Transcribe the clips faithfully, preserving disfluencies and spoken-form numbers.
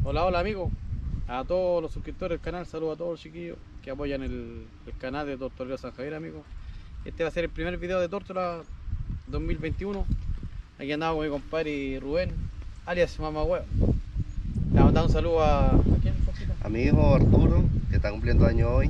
Hola, hola amigos, a todos los suscriptores del canal, saludos a todos los chiquillos que apoyan el, el canal de Tortolero San Javier, amigos. Este va a ser el primer video de Tórtola dos mil veintiuno. Aquí andamos con mi compadre Rubén, alias Mamá Huevo. Le vamos a dar un saludo a... ¿A quién, Jorgito? A mi hijo Arturo, que está cumpliendo años hoy.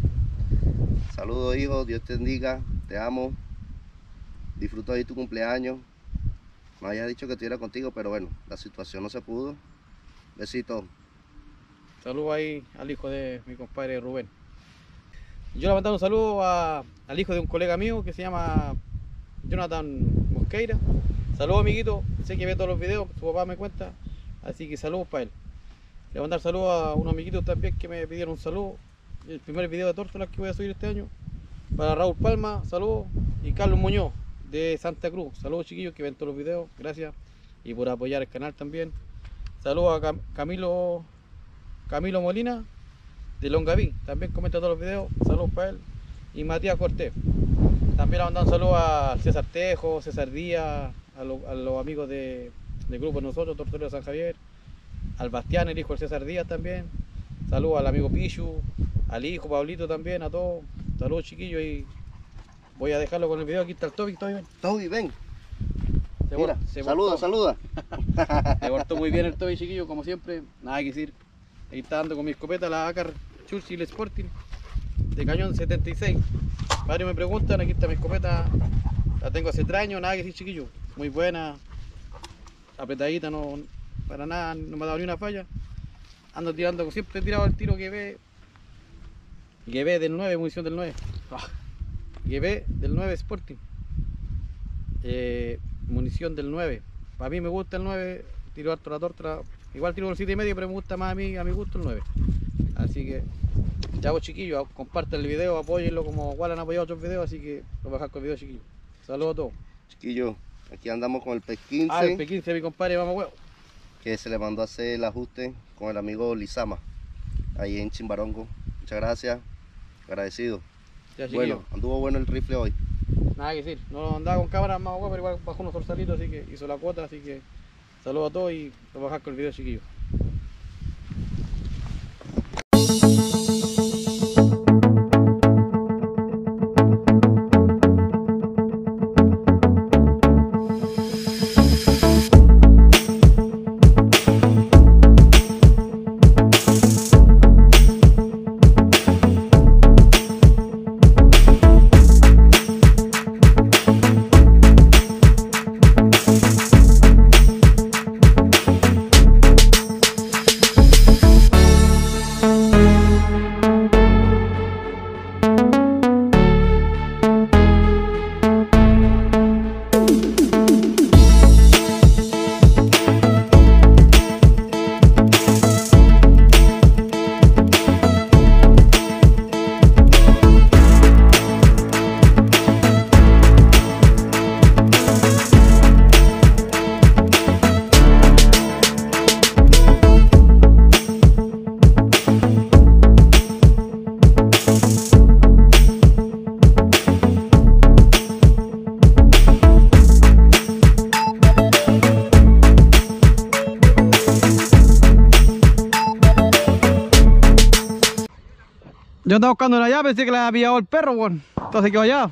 Saludos, hijo, Dios te bendiga, te amo. Disfruta hoy tu cumpleaños. Me había dicho que estuviera contigo, pero bueno, la situación no se pudo. Besitos. Saludo ahí al hijo de mi compadre Rubén. Yo le voy a mandar un saludo a, al hijo de un colega mío que se llama Jonathan Mosqueira. Saludos, amiguito, sé que ve todos los videos, su papá me cuenta, así que saludos para él. Le voy a mandar saludos a unos amiguitos también que me pidieron un saludo. El primer video de Tórtola que voy a subir este año. Para Raúl Palma, saludos. Y Carlos Muñoz de Santa Cruz. Saludos, chiquillos, que ven todos los videos, gracias. Y por apoyar el canal también. Saludos a Cam Camilo Camilo Molina de Longaví, también comenta todos los videos, saludos para él. Y Matías Cortés. También le mandamos un saludo a César Tejo, César Díaz, a, lo, a los amigos de, del grupo de nosotros, Tortolero San Javier, al Bastián, el hijo del César Díaz también. Saludos al amigo Pichu, al hijo Pablito también, a todos. Saludos, chiquillos, y voy a dejarlo con el video. Aquí está el Toby, Toby, ven. Toby, ven. Se Mira, se saluda, portó, saluda. Se portó muy bien el Toby, chiquillo, como siempre, nada que decir. Ahí está dando con mi escopeta la A C A R Churchill Sporting de cañón setenta y seis. Varios me preguntan, aquí está mi escopeta, la tengo hace tres años, nada que decir, chiquillo, muy buena, apretadita, no, para nada, no me ha dado ni una falla. Ando tirando, siempre he tirado el tiro que ve, que ve del nueve, munición del nueve, ah, que ve del nueve Sporting, eh, munición del nueve. Para mí me gusta el nueve, tiro harto la Tórtola, igual tiro el siete y medio, pero me gusta más a mí, a mi gusto el nueve. Así que ya vos, chiquillos, compartan el video, apóyenlo como igual han apoyado otros videos, así que lo voy a dejar con el video, chiquillos. Saludos a todos. Chiquillo, aquí andamos con el P quince. Ah, el P quince de mi compadre Mamá Huevo, Que se le mandó a hacer el ajuste con el amigo Lizama, ahí en Chimbarongo. Muchas gracias, agradecido. ya, chiquillos. Bueno, anduvo bueno el rifle hoy. Nada que decir, no andaba con cámara Mamá Huevo, pero igual bajó unos zorzalitos, así que hizo la cuota, así que saludos a todos y lo voy a dejar con el video, chiquillos. Yo andaba buscando una llave, pensé que la había pillado el perro, bueno. Entonces quedó allá.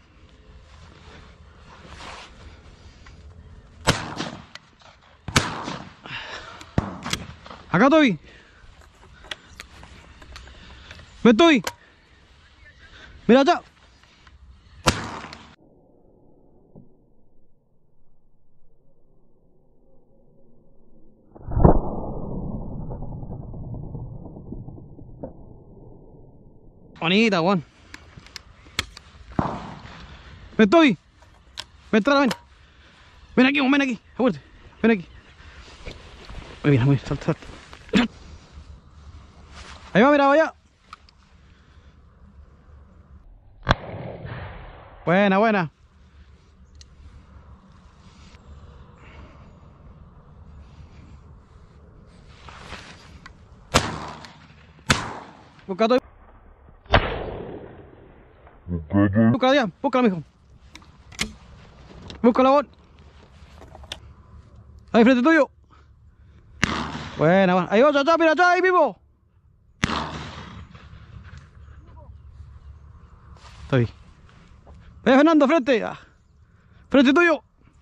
Acá Toby. Ven, Toby. Mira allá. Bonita, Juan. Ven, Toby. Ven, trala, ven. Ven aquí, ven aquí. Aguante. Ven aquí. Muy bien, muy bien. Salta, salta. Ahí va, mira, vaya. Buena, buena. Busca todo. Búscala ya, búscala, mijo. Búscala, vos. Ahí frente tuyo. Buena, buena. Ahí va, chao, chao, mira, chao, ahí vivo. Estoy. Ve, Fernando, frente. Ah. Frente tuyo.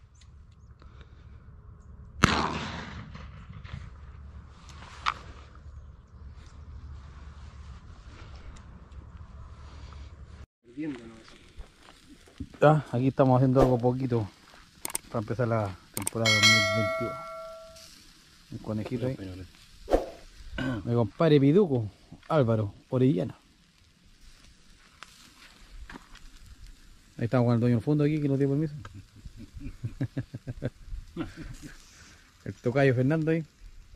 Ya, aquí estamos haciendo algo poquito para empezar la temporada dos mil veintiuno. Un conejito ahí. Mi compadre Piduco, Álvaro Orellana. Ahí estamos con el dueño del fondo aquí que nos dio permiso. El tocayo Fernando ahí.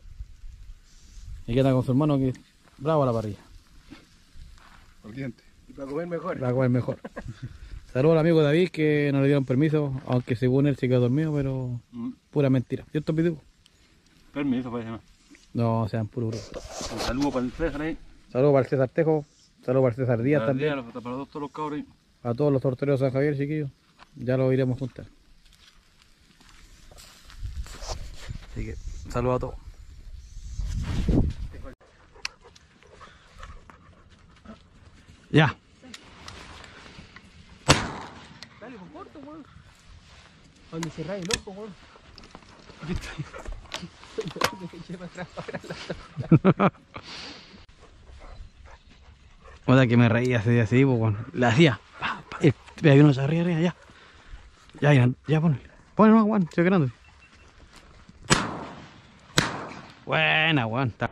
Y que anda con su hermano que bravo a la parrilla. Ardiente. Y para comer mejor. Para comer mejor. Saludos al amigo David que no le dieron permiso, aunque según él se quedó dormido, pero Mm. pura mentira. ¿Cierto, Piduco? Permiso, parece más. No, sean puro bruto. Un saludo para el César ahí. Saludos para el César Tejo, saludos para el César Díaz Para el también. día, para todos los cabros ahí. A todos los torteros de San Javier, chiquillos. Ya lo iremos a juntar. Así que, saludos a todos. Ya. Dale, con corto, weón. Donde se raye el ojo, weón. Otra que me reía ese día así, pues, bueno. La hacía. Pa, pa, y había uno arriba, arriba, ya. Ya, ya, ya, ponle. Ponle más, Juan, estoy grande. Buena, Juan. Está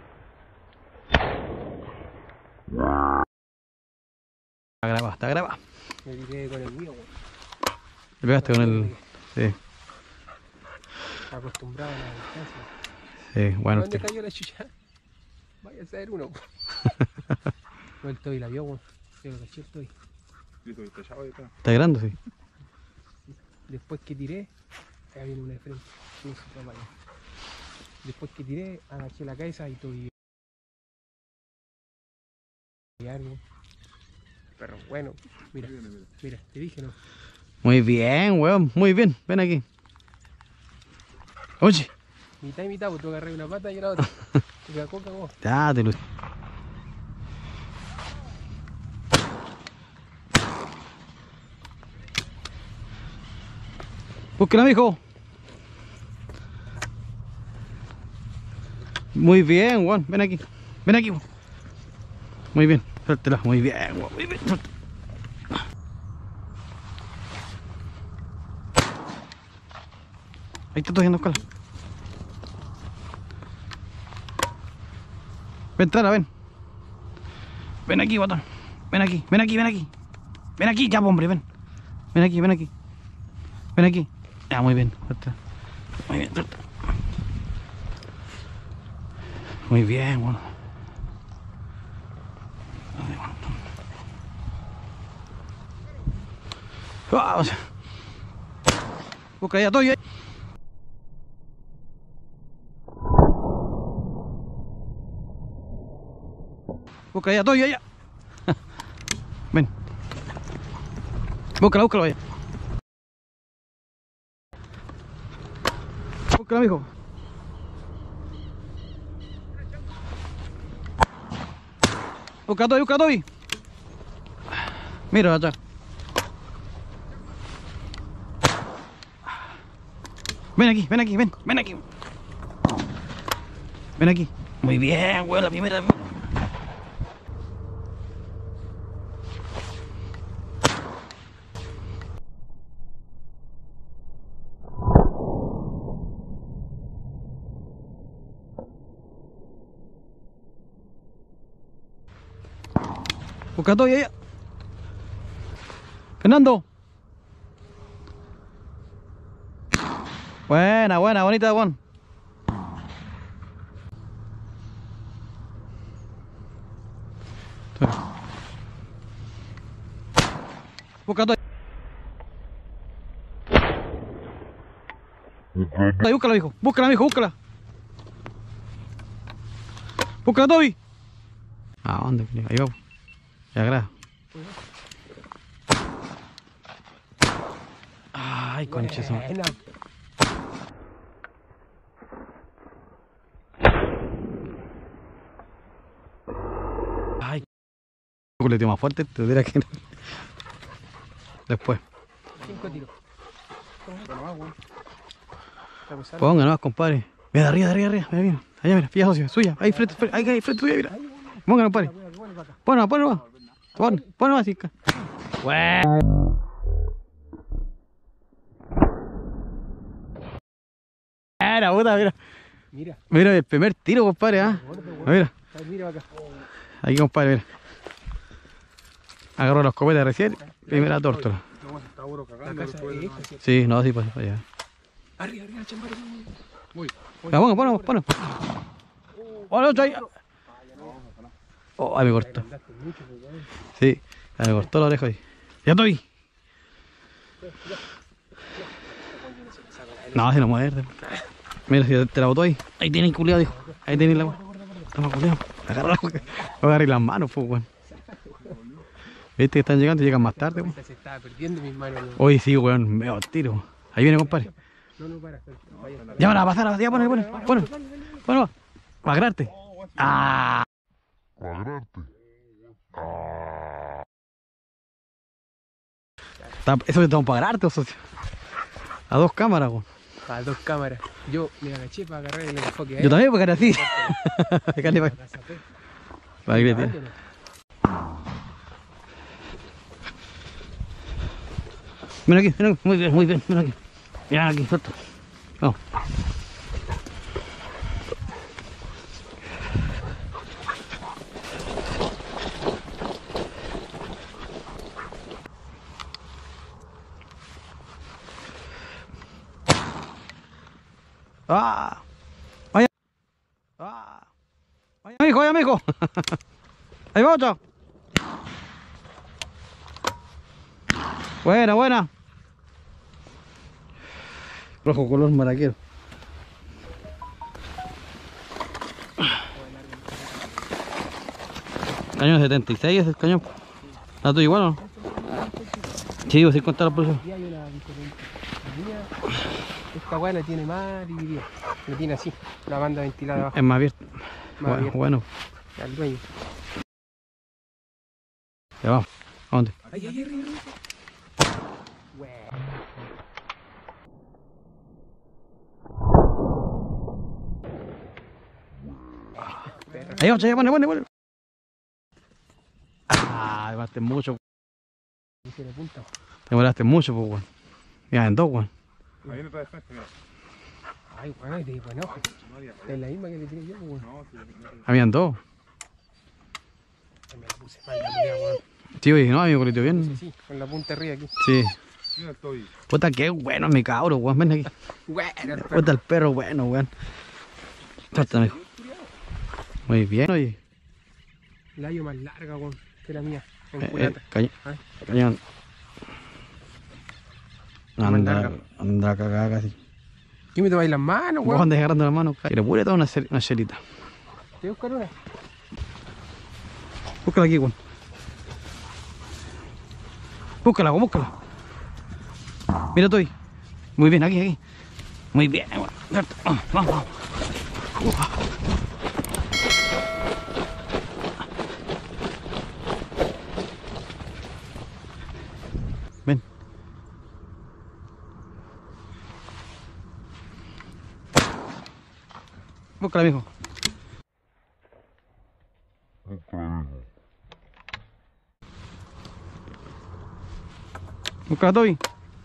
grabado, está grabado. Me tiré con el mío, weón. Te pegaste con el. Sí, Acostumbrado a la distancia. sí, bueno. ¿Dónde Usted. cayó la chucha? Vaya a saber uno. No, el Toby la vio, weón. Yo lo caché el Toby. Está grande, sí. Después que tiré, acá viene una de frente. Sí, sí, toma ya. Después que tiré, agaché la cabeza y Toby. Pero bueno, mira, mira, te dije, ¿no? Muy bien, weón, muy bien. Ven aquí. Oye. Mitad y mitad, pues tú agarré una pata y la otra. Y la coca, vos. Ya, te lo. Búsquela, mijo. Muy bien, weón. Ven aquí. Ven aquí, weón. Muy bien. Suéltela. Muy bien, weón. Muy bien. Suéltela. Ahí está tosiendo, escala. Ven, Tara, ven. Ven aquí, botón. Ven aquí, ven aquí, ven aquí. Ven aquí, ya, hombre, ven. Ven aquí, ven aquí. Ven aquí. Ah, muy bien. Suelta. Muy bien, suelta. Muy bien, bueno. Vamos. Busca ya todo. Busca ya todo ya. Ven. Búscala, búscala allá. Búscala, mijo. Busca a Toby, busca a Toby. Mira allá. Ven aquí, ven aquí, ven, ven aquí. Ven aquí. Muy bien, weón, la primera. Busca a Toby allá. Fernando. Buena, buena, bonita, Juan. Busca a Toby. Ahí, búscala, mijo. Búscala, mijo, búscala. Búscala, Toby. ¿A dónde? Ahí vamos. Ya, gracias. Ay, concha su madre. Buena. culeteo más fuerte, te dirá que no. Después. Cinco tiros. Ponga nomás, compadre. Mira, de arriba, de arriba, de arriba. Mira, mira. Allá, mira, pilla socio, suya. Ahí, frente, frente, ahí, ahí, frente tuya, mira. Ponga, compadre. Pon nomás, pon nomás. Pon, pon nomás, chica. Bueno. Mira, puta, mira. Mira. Mira el primer tiro, compadre, ¿ah? Mira. Mira acá. Aquí, compadre, mira. Agarró los copetes recién. Primera tórtola. La casa es esta, ¿cierto? Sí, no, sí, pues, para allá. Arriba, arriba, chambaro. Ya, ponga, ponga, ponga. Hola, otro ahí. Oh, ahí me cortó. Andaste mucho, pues, weón. Sí, ahí me cortó la oreja ahí. Ya estoy. No, se no muerde. Mira, si te la botó ahí. Ahí tienen culiado, dijo. Ahí tienen la weá. Toma, culiado. Agarra la weá. Voy a agarrar las manos, pues, weón. Viste que están llegando y llegan más tarde, weón. Se estaba perdiendo mis manos. ¿No? Hoy sí, weón, me va a tiro. Ahí viene, compadre. No, no, para. Vaya. Ya van a pasar, ya ponle, ponle, ponle. Ponle, para agarrarte. Ah. Está- Eso te tengo para agarrarte, socio. A dos cámaras, weón. Para dos cámaras. Yo me agaché para agarrar el enfoque. Yo también, porque era así. Cale, pa- para que le tire. Mira aquí, mira aquí. Muy bien, muy bien. Mira aquí. Mira aquí, suelto. Vamos. ¡Ah! ¡Vaya! ¡Ah! ¡Vaya, mijo, vaya, mijo! ¡Ahí va otro! Buena, buena. Rojo color maraquero. Cañón setenta y seis es el cañón. ¿La tuya igual o no? Sí, vos sin contar la pulsión. Aquí hay una diferencia. La mía, esta weá la tiene más dividida. La tiene así, la banda ventilada abajo. Es más abierto. Más Bueno, abierta. bueno. Al dueño. Ya vamos. ¿A dónde? Ahí, ahí, arriba, arriba. Ahí vamos, ya pone, pone, pone. Ah, demoraste mucho. Dice la punta. Demoraste mucho, pues, weón. Mira, en dos, weón. Ahí no está de frente, mira. Ay, bueno, te buen ojo. Es la misma que le tiré yo, pues, weón. Habían dos. Ay, me la puse mal, la culiao, weón. Sí, oye, no, amigo, colito Sí, bien. sí, con la punta arriba aquí. Sí. Mira, estoy. Puta, qué bueno, mi cabro, weón. Ven aquí. Bueno, el perro. Puta, el perro, bueno, weón. Suelta, amigo. Muy bien, oye. La hallo más larga, weón, que la mía. En Eh, eh, culata. cañón. Ay. Cañón. Más Anda, larga. anda cagada casi. ¿Qué me tomáis las manos, Vos weón? andas agarrando la mano. Y le pure toda una, cel- una chelita. ¿Te buscar una? Búscala aquí, weón. Búscala, weón, búscala. Mira, estoy. Muy bien, aquí, aquí. Muy bien, weón. Vamos, vamos, vamos. Ven. Búscala, mijo. Búscala, Toby.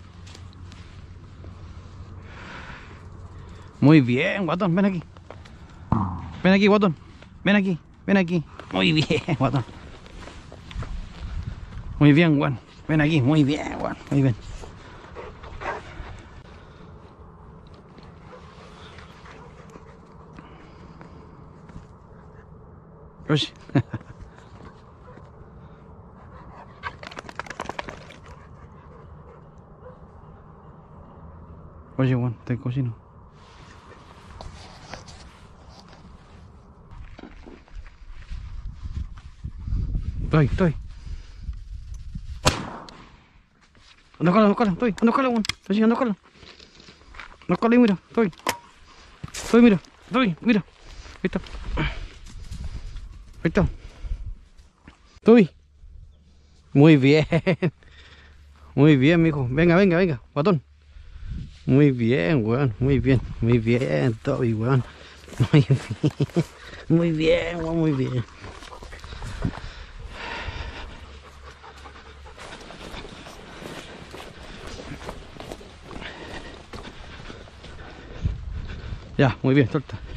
Muy bien, guatón, ven aquí. Ven aquí, guatón. Ven aquí, ven aquí. Muy bien, guatón. Muy bien, Juan. Ven aquí, muy bien, Juan. Muy bien. Oye. Oye, Juan, te cocino. Estoy, estoy. Anda cola, anda cola, estoy, anda cola, Juan. Estoy, anda cola. Anda cola, mira, estoy. Estoy, mira, estoy, mira. Ahí está. Ahí está. Estoy. Muy bien. Muy bien, mijo. Venga, venga, venga, guatón. Muy bien, weón. Muy bien, muy bien, Toby, weón. Muy bien. Muy bien, weón, muy bien. Ya, muy bien, suelta.